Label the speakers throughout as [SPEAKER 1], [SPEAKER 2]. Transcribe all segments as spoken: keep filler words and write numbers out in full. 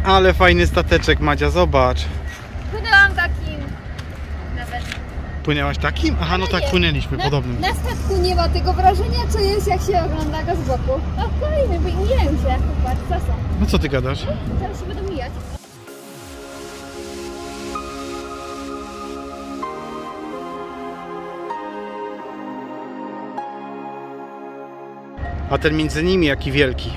[SPEAKER 1] Ale fajny stateczek, Madzia, zobacz.
[SPEAKER 2] Płynęłam takim nawet.
[SPEAKER 1] Płynęłaś takim? Aha, no tak,
[SPEAKER 2] nie.
[SPEAKER 1] płynęliśmy
[SPEAKER 2] na,
[SPEAKER 1] podobnym.
[SPEAKER 2] Na statku nie ma tego wrażenia, co jest, jak się ogląda go z boku. No kolejny, bo mijają się. Patrz, co są.
[SPEAKER 1] No co ty gadasz?
[SPEAKER 2] Teraz się będą mijać.
[SPEAKER 1] A ten między nimi jaki wielki.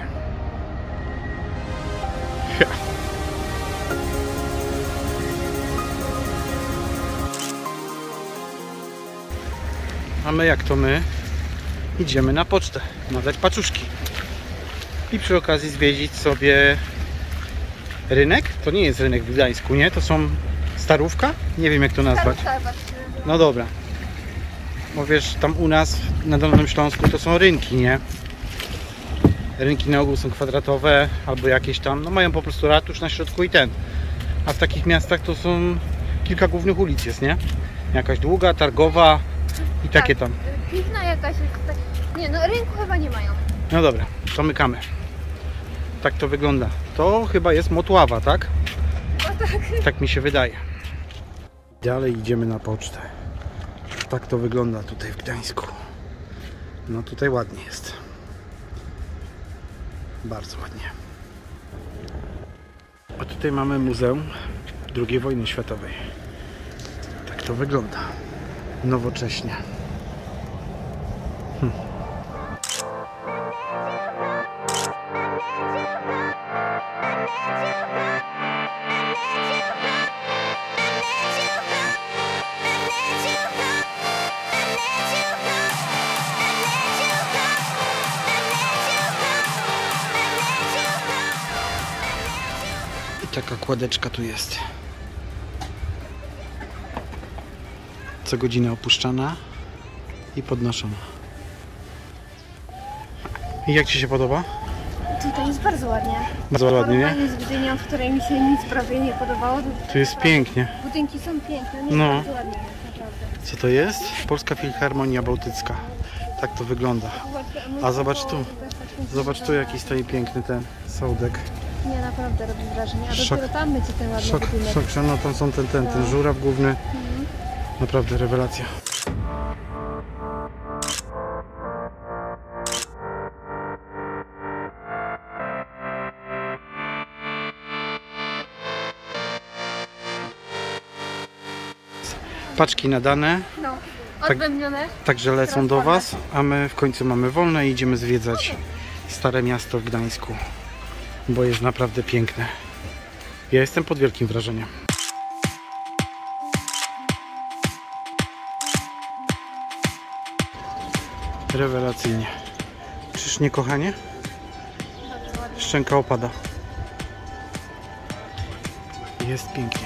[SPEAKER 1] A my, jak to my, idziemy na pocztę, nadać paczuszki. I przy okazji zwiedzić sobie rynek. To nie jest rynek w Gdańsku, nie? To są starówka? Nie wiem, jak to nazwać. No dobra. Bo wiesz, tam u nas na Dolnym Śląsku to są rynki, nie? Rynki na ogół są kwadratowe albo jakieś tam, no mają po prostu ratusz na środku i ten. A w takich miastach to są kilka głównych ulic jest, nie? Jakaś długa, targowa i takie tam.
[SPEAKER 2] Piwna jakaś jest tak... Nie, no rynku chyba nie mają.
[SPEAKER 1] No dobra, to mykamy. Tak to wygląda. To chyba jest Motława, tak?
[SPEAKER 2] No tak.
[SPEAKER 1] Tak mi się wydaje. Dalej idziemy na pocztę. Tak to wygląda tutaj w Gdańsku. No tutaj ładnie jest. Bardzo ładnie. A tutaj mamy Muzeum drugiej wojny światowej. Tak to wygląda. Nowocześnie. Hm. I taka kładeczka tu jest. Co godzinę opuszczana i podnoszona. I jak Ci się podoba?
[SPEAKER 2] Tutaj jest bardzo ładnie.
[SPEAKER 1] Bardzo ładnie, nie?
[SPEAKER 2] Porównanie z Gdynią, w której mi się nic prawie nie podobało.
[SPEAKER 1] Tu jest pięknie.
[SPEAKER 2] Budynki są piękne, nie
[SPEAKER 1] No.
[SPEAKER 2] bardzo ładnie jest, naprawdę.
[SPEAKER 1] Co to jest? Polska Filharmonia Bałtycka. Tak to wygląda. A zobacz tu. Zobacz tu, jaki stoi piękny ten sołdek.
[SPEAKER 2] Nie, naprawdę robi wrażenie. A
[SPEAKER 1] Szok.
[SPEAKER 2] dopiero tam będzie ten ładny
[SPEAKER 1] Szok,
[SPEAKER 2] budynek.
[SPEAKER 1] szok, no tam są ten, ten, ten żuraw główny. Naprawdę rewelacja. Paczki nadane,
[SPEAKER 2] No, odbębnione.
[SPEAKER 1] także lecą do Was, a my w końcu mamy wolne i idziemy zwiedzać Stare Miasto w Gdańsku, bo jest naprawdę piękne. Ja jestem pod wielkim wrażeniem. Rewelacyjnie. Czyż nie, kochanie? Szczęka opada. Jest pięknie.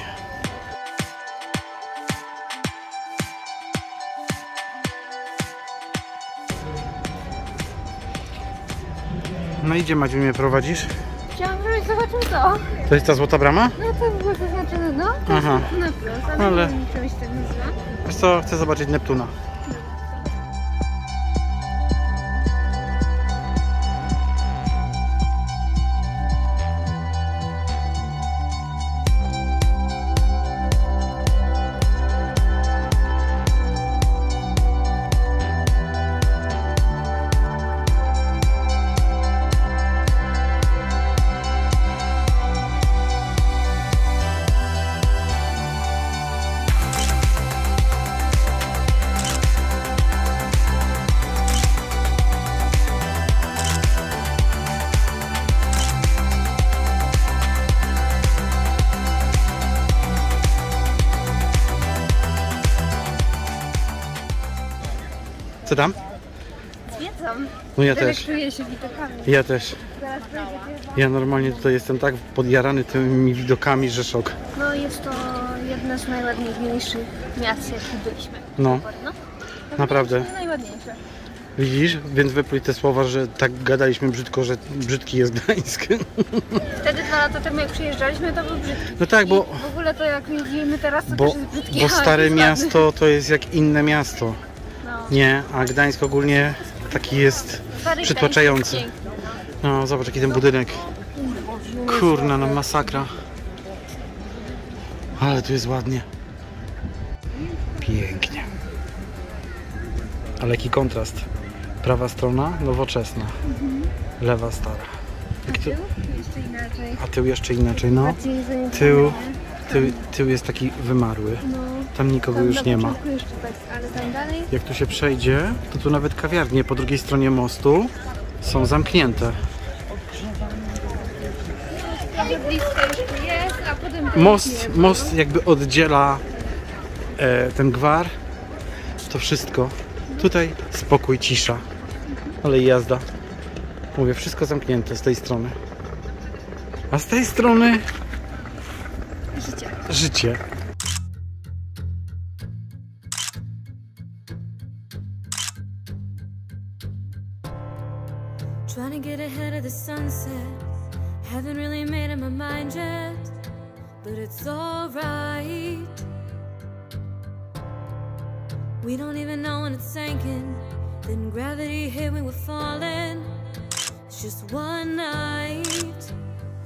[SPEAKER 1] No idzie, Madziu, mnie prowadzisz?
[SPEAKER 2] Chciałam, żebyś zobaczył to.
[SPEAKER 1] To jest ta złota brama?
[SPEAKER 2] No to było zaznaczone, no. To
[SPEAKER 1] Aha.
[SPEAKER 2] jest na plus, ale,
[SPEAKER 1] Ale-
[SPEAKER 2] ale... nie wiem, czegoś tak nazywa.
[SPEAKER 1] Wiesz co, chcę zobaczyć Neptuna. Co tam?
[SPEAKER 2] Zwiedzam.
[SPEAKER 1] No ja też.
[SPEAKER 2] Delektuję się widokami.
[SPEAKER 1] Ja też.
[SPEAKER 2] Zaraz będzie chyba.
[SPEAKER 1] Ja normalnie tutaj jestem tak podjarany tymi widokami, że szok.
[SPEAKER 2] No jest to jedno z najładniejszych miast, jakie byliśmy.
[SPEAKER 1] No,
[SPEAKER 2] No.
[SPEAKER 1] naprawdę.
[SPEAKER 2] To najładniejsze.
[SPEAKER 1] Widzisz? Więc wypluj te słowa, że tak gadaliśmy brzydko, że brzydki jest Gdańsk.
[SPEAKER 2] Wtedy dwa lata temu jak przyjeżdżaliśmy, to był brzydki.
[SPEAKER 1] No tak, bo,
[SPEAKER 2] I w ogóle to jak jeździmy teraz, to
[SPEAKER 1] bo,
[SPEAKER 2] też jest brzydki.
[SPEAKER 1] bo
[SPEAKER 2] ale
[SPEAKER 1] Stare
[SPEAKER 2] jest
[SPEAKER 1] Miasto to jest jak inne miasto.
[SPEAKER 2] ładny. No.
[SPEAKER 1] Nie, a Gdańsk ogólnie taki jest
[SPEAKER 2] Stary
[SPEAKER 1] przytłaczający.
[SPEAKER 2] Gdańsk jest piękny, no.
[SPEAKER 1] No, zobacz jaki ten budynek. Kurna, no masakra. Ale tu jest ładnie. Pięknie. Ale jaki kontrast. Prawa strona nowoczesna. Lewa stara.
[SPEAKER 2] A tył? Jeszcze inaczej.
[SPEAKER 1] A tył jeszcze inaczej, no. Tył, tył, tył jest taki wymarły.
[SPEAKER 2] No.
[SPEAKER 1] Tam nikogo
[SPEAKER 2] Tam
[SPEAKER 1] już
[SPEAKER 2] na
[SPEAKER 1] nie ma.
[SPEAKER 2] początku jeszcze tak, ale tam dalej.
[SPEAKER 1] Jak tu się przejdzie, to tu nawet kawiarnie po drugiej stronie mostu są zamknięte.
[SPEAKER 2] Trochę blisko już tu jest, a potem to
[SPEAKER 1] Most,
[SPEAKER 2] jest nie.
[SPEAKER 1] most jakby oddziela e, ten gwar. To wszystko. Tutaj spokój, cisza. Ale i jazda. Mówię, wszystko zamknięte z tej strony. A z tej strony
[SPEAKER 2] Życie.
[SPEAKER 1] życie.
[SPEAKER 3] Trying to get ahead of the sunset. Haven't really made up my mind yet, but it's alright. We don't even know when it's sinking. Then gravity hit, we were falling. It's just one night.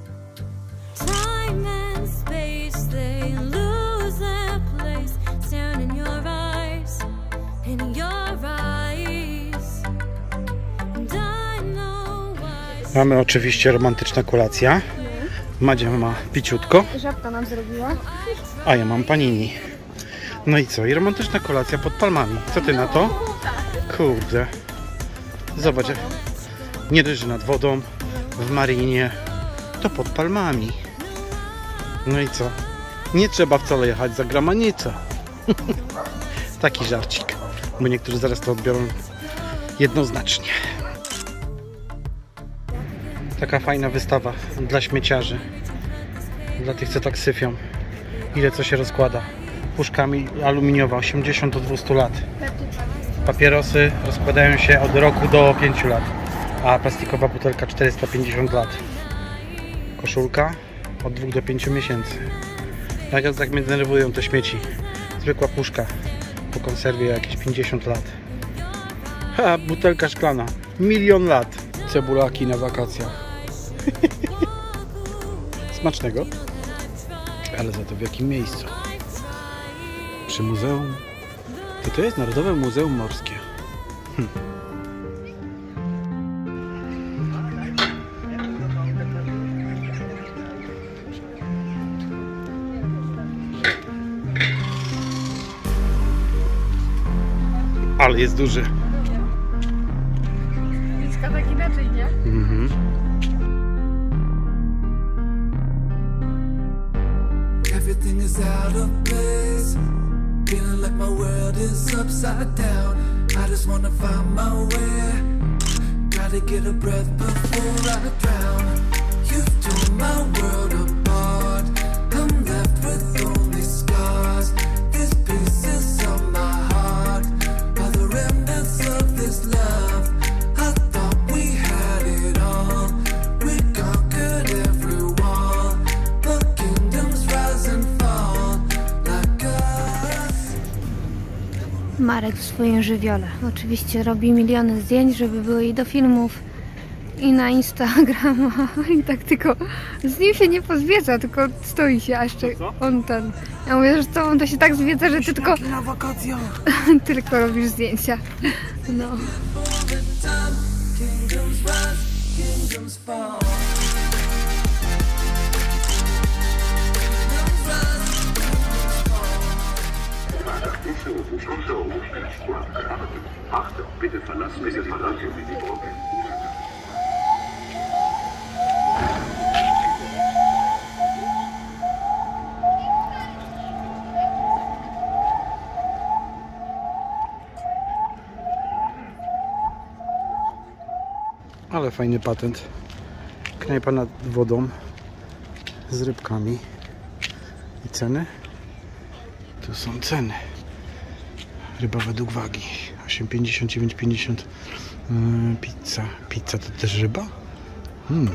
[SPEAKER 3] Time and space, they lose their place. Staring in your eyes, in your eyes. And I know why.
[SPEAKER 1] Mamy oczywiście romantyczna kolacja. Madzia ma piciutko,
[SPEAKER 2] Żabka nam zrobiła.
[SPEAKER 1] a ja mam panini. No i co? I romantyczna kolacja pod palmami. Co ty na to? Kurde. Zobacz. Nie dość, że nad wodą, w marinie, to pod palmami. No i co? Nie trzeba wcale jechać za granicę. Taki żarcik. Bo niektórzy zaraz to odbiorą jednoznacznie. Taka fajna wystawa dla śmieciarzy. Dla tych, co tak syfią. Ile co się rozkłada. Puszkami aluminiowa, osiemdziesiąt do dwustu lat. Papierosy rozkładają się od roku do pięciu lat. A plastikowa butelka czterysta pięćdziesiąt lat. Koszulka od dwóch do pięciu miesięcy. Tak, tak mnie denerwują te śmieci. Zwykła puszka po konserwie jakieś pięćdziesiąt lat. Ha, butelka szklana. Milion lat. Cebulaki na wakacjach. Smacznego. Ale za to w jakim miejscu? Przy muzeum. To to jest Narodowe Muzeum Morskie. Hm. Ale jest duży.
[SPEAKER 2] Bliska tak inaczej, nie?
[SPEAKER 1] Mhm.
[SPEAKER 4] Everything is out of place. Feeling like my world is upside down. I just wanna find my way. Gotta get a breath before I drown. You've torn my world apart. I'm left with only scars. These pieces of my heart are the remnants of this love. I thought we had it all. We conquered every wall. But kingdoms rise and fall like us.
[SPEAKER 2] Marek w swoim żywiole. Oczywiście robi miliony zdjęć, żeby były i do filmów, i na Instagrama. I tak tylko z nim się nie pozwiedza, tylko stoi się, a jeszcze on ten. Ja mówię, że co, on to się tak zwiedza, że ty tylko
[SPEAKER 1] Na wakacjach.
[SPEAKER 2] tylko robisz zdjęcia. No.
[SPEAKER 4] Kingdoms rise, kingdoms fall.
[SPEAKER 5] Achtung, bitte verlassen Sie die Brücke wie die Brücke.
[SPEAKER 1] Ale fajny patent. Knajpa nad wodą z rybkami. I ceny? Tu są ceny. Ryba według wagi. osiem pięćdziesiąt, dziewięć pięćdziesiąt. Yy, pizza. Pizza to też ryba? Hmm.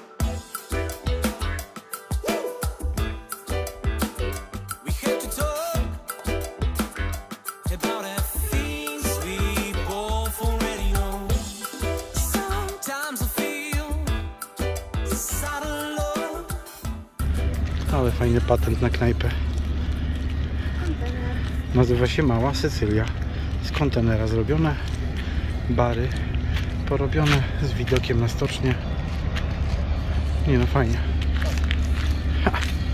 [SPEAKER 4] We had to talk about our things we both already know. Sometimes I feel the side of love
[SPEAKER 1] Ale fajny patent na knajpę. Nazywa się Mała Sycylia. Z kontenera zrobione. Bary porobione z widokiem na stocznię. Nie no, fajnie. Ha.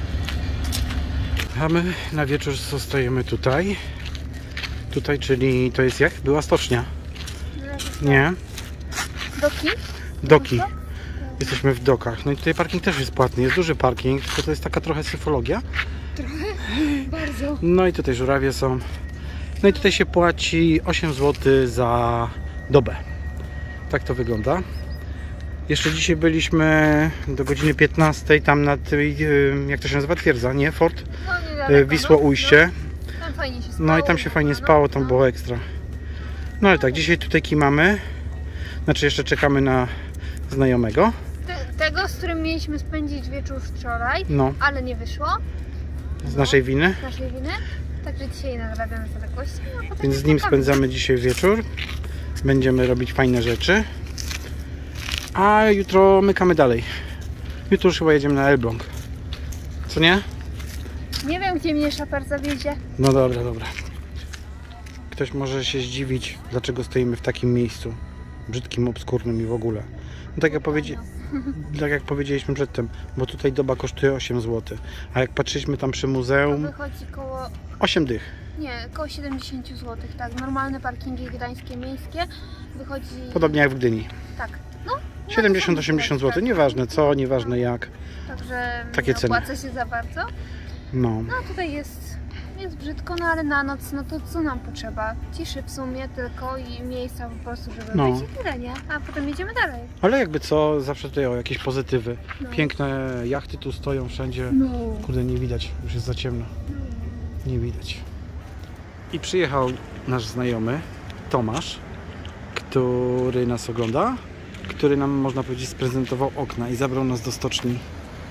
[SPEAKER 1] A my na wieczór zostajemy tutaj. Tutaj, czyli to jest jak? Była stocznia. Nie?
[SPEAKER 2] Doki?
[SPEAKER 1] Doki. Jesteśmy w dokach. No i tutaj parking też jest płatny. Jest duży parking, tylko to jest taka trochę syfologia.
[SPEAKER 2] Bardzo.
[SPEAKER 1] No i tutaj żurawie są. No i tutaj się płaci osiem złotych za dobę. Tak to wygląda. Jeszcze dzisiaj byliśmy do godziny piętnastej tam na tej, jak to się nazywa, twierdza, nie? Fort?
[SPEAKER 2] No, niedaleko,
[SPEAKER 1] Wisło
[SPEAKER 2] no.
[SPEAKER 1] Ujście.
[SPEAKER 2] No, tam fajnie się spało.
[SPEAKER 1] No i tam się fajnie spało, tam było ekstra. No ale tak, dzisiaj tutaj kimamy. Znaczy jeszcze czekamy na znajomego.
[SPEAKER 2] Te, tego, z którym mieliśmy spędzić wieczór wczoraj,
[SPEAKER 1] No,
[SPEAKER 2] ale nie wyszło
[SPEAKER 1] z naszej winy.
[SPEAKER 2] z naszej winy. Także dzisiaj nadrabiamy zaległości. A potem
[SPEAKER 1] Więc z nim spędzamy dzisiaj wieczór. Będziemy robić fajne rzeczy. A jutro mykamy dalej. Jutro już chyba jedziemy na Elbląg. Co nie?
[SPEAKER 2] Nie wiem, gdzie mnie szaper zawiedzie.
[SPEAKER 1] No dobra, dobra. Ktoś może się zdziwić, dlaczego stoimy w takim miejscu. Brzydkim, obskurnym i w ogóle. No tak jak, powiedzi... tak jak powiedzieliśmy przedtem, bo tutaj doba kosztuje osiem złotych. A jak patrzyliśmy tam przy
[SPEAKER 2] To
[SPEAKER 1] muzeum,
[SPEAKER 2] wychodzi koło...
[SPEAKER 1] osiem dych.
[SPEAKER 2] Nie, koło siedemdziesiąt złotych, tak. Normalne parkingi gdańskie, miejskie wychodzi...
[SPEAKER 1] Podobnie jak w Gdyni.
[SPEAKER 2] Tak. No,
[SPEAKER 1] siedemdziesiąt
[SPEAKER 2] no,
[SPEAKER 1] osiemdziesiąt
[SPEAKER 2] tak.
[SPEAKER 1] złotych. Nieważne co, nieważne jak.
[SPEAKER 2] Także
[SPEAKER 1] Takie
[SPEAKER 2] nie
[SPEAKER 1] ceny.
[SPEAKER 2] opłaca się za bardzo.
[SPEAKER 1] No.
[SPEAKER 2] No tutaj jest, jest brzydko, no ale na noc, no to co nam potrzeba? Ciszy w sumie tylko i miejsca po prostu, żeby
[SPEAKER 1] No.
[SPEAKER 2] być i tyle, nie? A potem jedziemy dalej.
[SPEAKER 1] Ale jakby co, zawsze tutaj o jakieś pozytywy.
[SPEAKER 2] No.
[SPEAKER 1] Piękne jachty tu stoją wszędzie.
[SPEAKER 2] No.
[SPEAKER 1] Kurde, nie widać, już jest za ciemno. Nie widać. I przyjechał nasz znajomy, Tomasz, który nas ogląda, który nam, można powiedzieć, sprezentował okna i zabrał nas do stoczni.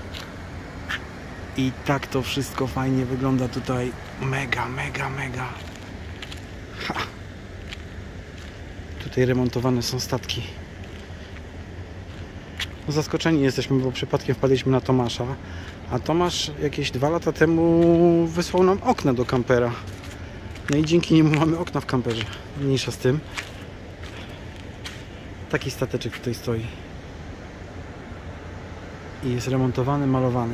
[SPEAKER 1] I tak to wszystko fajnie wygląda tutaj. Mega, mega, mega. Ha. Tutaj remontowane są statki. No, zaskoczeni jesteśmy, bo przypadkiem wpadliśmy na Tomasza, a Tomasz jakieś dwa lata temu wysłał nam okna do kampera. No i dzięki niemu mamy okna w kamperze. Mniejsza z tym. Taki stateczek tutaj stoi. I jest remontowany, malowany.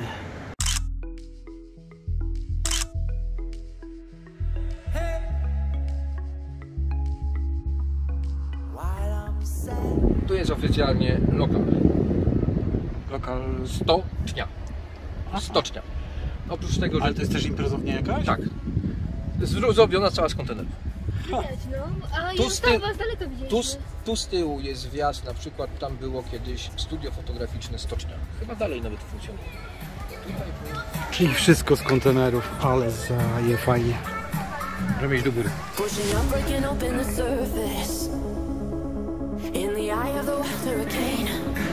[SPEAKER 6] Tu jest oficjalnie lokal. Lokal stocznia. Stocznia. Oprócz tego, że...
[SPEAKER 1] Ale to jest też imprezownia jakaś?
[SPEAKER 6] Tak. Zro- Zrobiona cała z kontenerów.
[SPEAKER 2] Widać, no. A
[SPEAKER 6] Tu
[SPEAKER 2] ja
[SPEAKER 6] z
[SPEAKER 2] tam
[SPEAKER 6] ty-
[SPEAKER 2] was daleko
[SPEAKER 6] Tu,
[SPEAKER 2] widzieliśmy.
[SPEAKER 6] z- tu z tyłu jest wjazd, na przykład tam było kiedyś studio fotograficzne Stocznia. Chyba dalej nawet funkcjonuje. Tutaj
[SPEAKER 1] Czyli wszystko z kontenerów, ale zaje fajnie.
[SPEAKER 6] możemy iść do góry.
[SPEAKER 7] Pushing up, breaking open the surface. In the eye of the hurricane.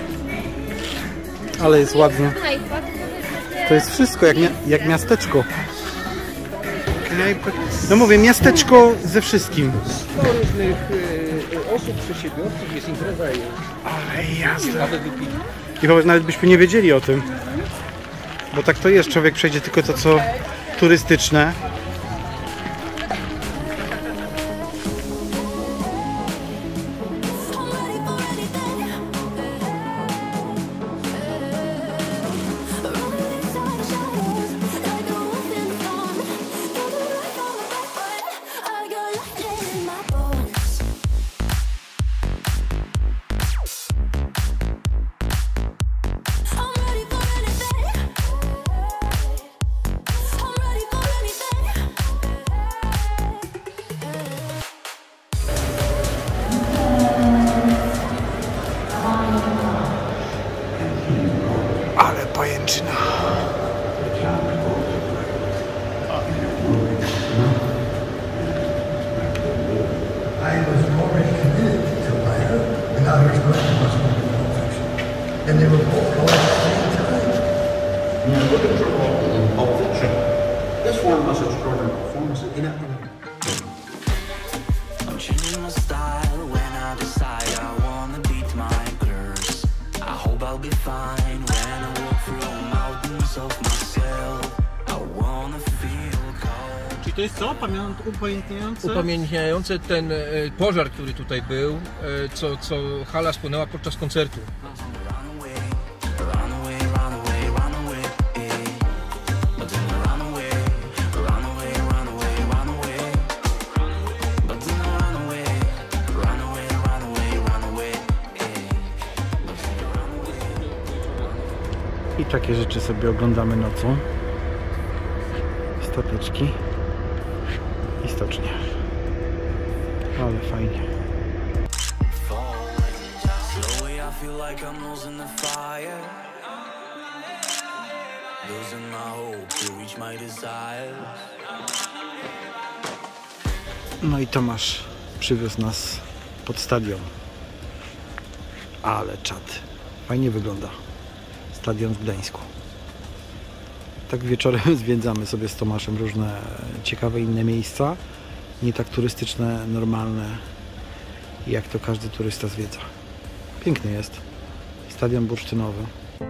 [SPEAKER 1] Ale jest ładnie.
[SPEAKER 2] Knajpa,
[SPEAKER 1] To jest wszystko jak, mia- jak miasteczko. Knajpa- No mówię, miasteczko ze wszystkim.
[SPEAKER 6] sto różnych y, osób, przedsiębiorców, jest impreza i
[SPEAKER 1] Ale jazda.
[SPEAKER 6] kawę wypić.
[SPEAKER 1] I wobec nawet byśmy nie wiedzieli o tym. Bo tak to jest, człowiek przejdzie tylko to co turystyczne.
[SPEAKER 7] I'm ready for anything. Running inside the shadows, like a wolf in the storm. Got the right on my back foot. I got lightning in my bones. I'm ready for anything. I'm ready for anything.
[SPEAKER 1] Ale pajęczyna.
[SPEAKER 8] I was already committed to writer, and others going much more than nonfiction. And they were both going at the same time.
[SPEAKER 5] When you look at Travolta in Pulp Fiction, this one was extraordinary performance in it.
[SPEAKER 9] I'm changing my style when I decide I wanna beat my curse. I hope I'll be fine when I walk through mountains of myself.
[SPEAKER 1] to jest co? Pamięt upamiętniające?
[SPEAKER 6] Upamiętniające ten e, pożar, który tutaj był, e, co, co hala spłonęła podczas koncertu.
[SPEAKER 1] I takie rzeczy sobie oglądamy nocą. Stateczki i stocznie. Ale fajnie.
[SPEAKER 9] Slowly I feel like I'm losing the fire, losing my hope to reach my desires.
[SPEAKER 1] No i Tomasz przywiózł nas pod stadion. Ale czad. Fajnie wygląda. Stadion w Gdańsku. Tak wieczorem zwiedzamy sobie z Tomaszem różne ciekawe inne miejsca. Nie tak turystyczne, normalne, jak to każdy turysta zwiedza. Piękny jest. Stadion bursztynowy.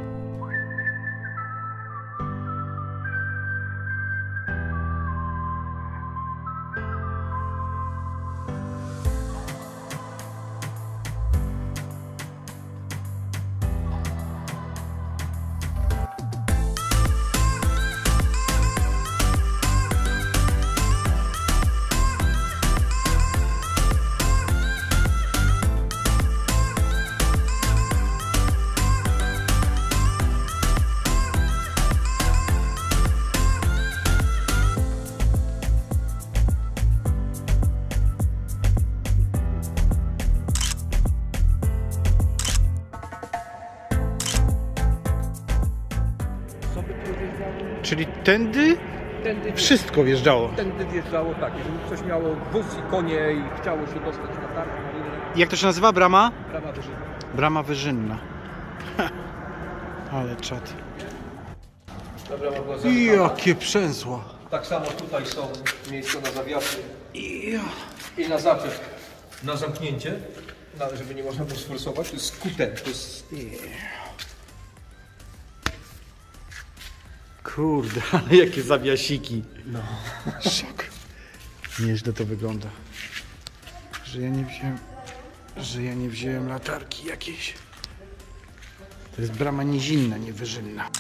[SPEAKER 1] Czyli tędy
[SPEAKER 6] Tędy,
[SPEAKER 1] wszystko wjeżdżało.
[SPEAKER 6] tędy wjeżdżało tak, jeżeli ktoś miało wóz i konie i chciało się dostać na targ, na rynek,
[SPEAKER 1] Jak to się nazywa? Brama?
[SPEAKER 6] brama wyżynna.
[SPEAKER 1] Brama Wyżynna. Ale czad.
[SPEAKER 6] Ta brama była zamykana.
[SPEAKER 1] Jakie przęsła.
[SPEAKER 6] Tak samo tutaj są miejsca na zawiasy
[SPEAKER 1] Ja.
[SPEAKER 6] i na zaczep, na zamknięcie, no, żeby nie można było sforsować. To jest skuten, to jest...
[SPEAKER 1] Kurde, ale jakie zawiasiki. No. Szok. Nieźle to wygląda. Że ja nie wziąłem, że ja nie wziąłem latarki jakiejś. To jest brama nizinna, nie wyżynna.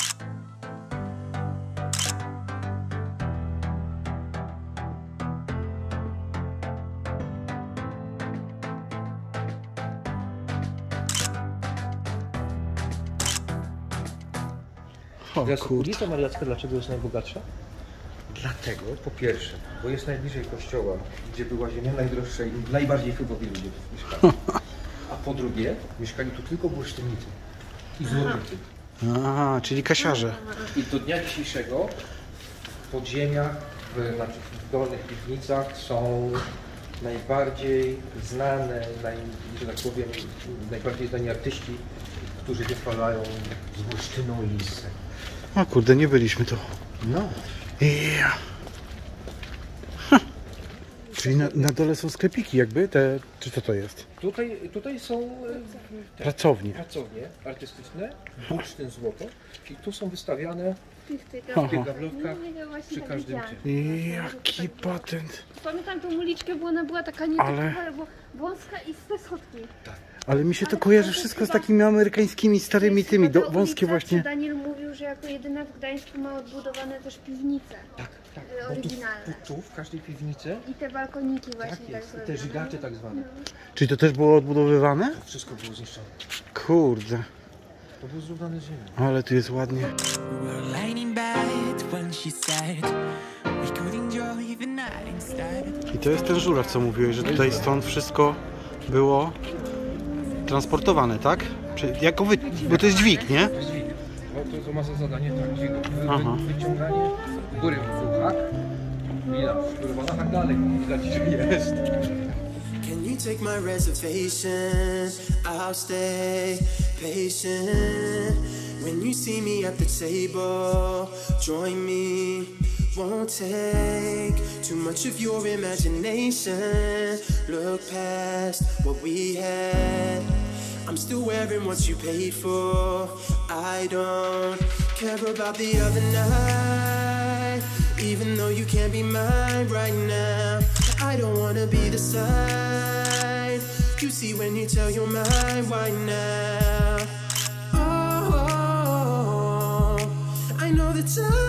[SPEAKER 1] O kurde.
[SPEAKER 6] Ulica Mariacka dlaczego jest najbogatsza? Dlatego, po pierwsze, bo jest najbliżej kościoła, gdzie była ziemia najdroższa i najbardziej wpływowi ludzie mieszkali. A po drugie, mieszkali tu tylko bursztynicy i złoczyńcy.
[SPEAKER 1] Aha, czyli kasiarze.
[SPEAKER 6] I do dnia dzisiejszego w podziemiach, w, znaczy w dolnych piwnicach są najbardziej znane, naj, że tak powiem, najbardziej znani artyści, którzy wychwalają z bursztynu i lisy.
[SPEAKER 1] O kurde, nie byliśmy tu.
[SPEAKER 6] No.
[SPEAKER 1] Ja. Ha. Czyli na, na dole są sklepiki jakby, te, czy co to jest?
[SPEAKER 6] Tutaj, tutaj są e, te
[SPEAKER 1] Pracownie.
[SPEAKER 6] pracownie artystyczne, bursztyn złoto i tu są wystawiane
[SPEAKER 1] Aha.
[SPEAKER 6] w tych gablówkach przy każdym tym.
[SPEAKER 1] Jaki patent.
[SPEAKER 2] Pamiętam tą uliczkę, bo ona była taka nie
[SPEAKER 1] Ale-
[SPEAKER 2] taka, bo wąska i z te schodki.
[SPEAKER 1] Ale mi się to
[SPEAKER 2] Ale
[SPEAKER 1] kojarzy
[SPEAKER 2] to jest
[SPEAKER 1] wszystko z
[SPEAKER 2] chyba-
[SPEAKER 1] takimi amerykańskimi starymi
[SPEAKER 2] To
[SPEAKER 1] tymi,
[SPEAKER 2] jest chyba
[SPEAKER 1] do,
[SPEAKER 2] ta
[SPEAKER 1] wąskie
[SPEAKER 2] ulica,
[SPEAKER 1] właśnie.
[SPEAKER 2] co Daniel mówił, że jako jedyna w Gdańsku ma odbudowane też piwnice.
[SPEAKER 6] Tak, tak.
[SPEAKER 2] Y,
[SPEAKER 6] Bo tu,
[SPEAKER 2] oryginalne.
[SPEAKER 6] tu, tu w każdej piwnicy
[SPEAKER 2] I te balkoniki właśnie
[SPEAKER 6] tak
[SPEAKER 2] tak
[SPEAKER 6] jest. I te
[SPEAKER 2] zrobione.
[SPEAKER 6] żygacze tak zwane.
[SPEAKER 1] Czyli to też było odbudowywane?
[SPEAKER 6] Wszystko było zniszczone.
[SPEAKER 1] Kurde,
[SPEAKER 6] To było zrównane z ziemią.
[SPEAKER 1] ale tu jest ładnie.
[SPEAKER 10] We were laying in bed when she said we could enjoy the night instead.
[SPEAKER 1] I to jest ten żuraw, co mówiłeś, że tutaj stąd wszystko było transportowane, tak? Czy, jako wy... Bo to jest dźwig, nie?
[SPEAKER 6] To jest dźwig. Bo to, to ma za zadanie tak, dźwig, wy,
[SPEAKER 1] Aha.
[SPEAKER 6] wy, wyciąganie góry w hak. Widać, kurwa, na hak dalej widać, że jest.
[SPEAKER 11] Can you take my reservation? I'll stay patient. When you see me at the table, join me. Won't take too much of your imagination. Look past what we had. I'm still wearing what you paid for. I don't care about the other night. even though you can't be mine right now. I don't wanna be the side you see when you tell your mind why now. Oh, I know the time